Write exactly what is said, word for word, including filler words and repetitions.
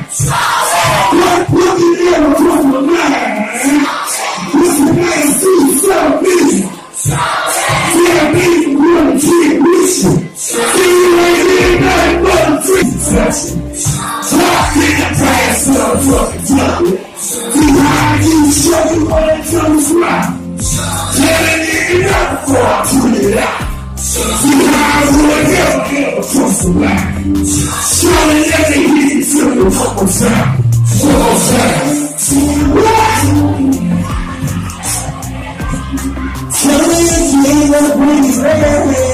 What put you in across the line? What's the man see so busy? Yeah, people want to keep wishing. See you ain't in nothing but a freaking session. Talk in the past, motherfucking talk. See how you show you when it comes around. Tell a nigga not before I put it out. See how I would ever, ever cross the line. Surely let me hit it to the one more time. One more time. What? Tell me if you ain't gonna bring it back.